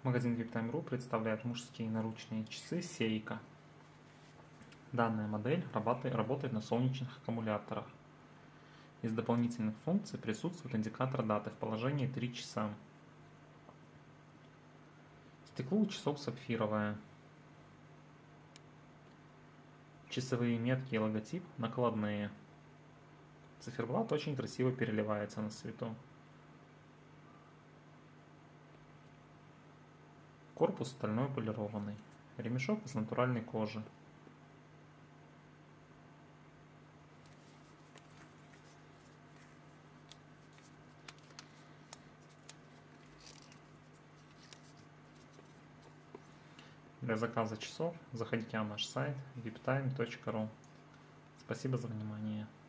Магазин VIPTime.ru представляет мужские наручные часы Seiko. Данная модель работает на солнечных аккумуляторах. Из дополнительных функций присутствует индикатор даты в положении 3 часа. Стекло у часов сапфировое. Часовые метки и логотип накладные. Циферблат очень красиво переливается на свету. Корпус стальной полированный. Ремешок из натуральной кожи. Для заказа часов заходите на наш сайт viptime.ru. Спасибо за внимание.